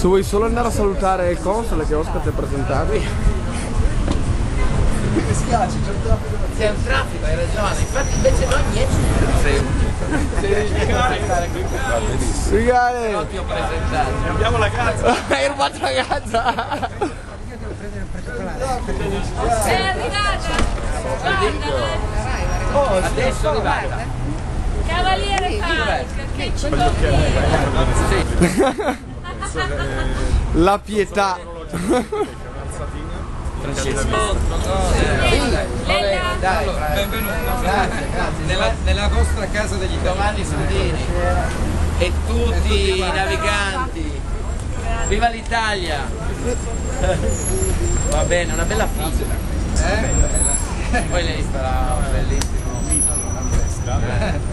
Se vuoi solo andare a salutare il console che Oscar ti ha presentato. Mi spiace, c'è un traffico. C'è un traffico, hai ragione, infatti invece noi niente. Rigale! Non ti ho presentato. Abbiamo la casa. Hai rubato la casa! Sei arrivata? Guarda, Adesso è arrivata. Cavaliere Falk, che ci conviene. La pietà! Dai, benvenuto. Grazie. Nella vostra casa degli Giovanni Sudini e tutti i naviganti. Viva l'Italia! Va bene, una bella figlia. Poi lei sarà bellissimo.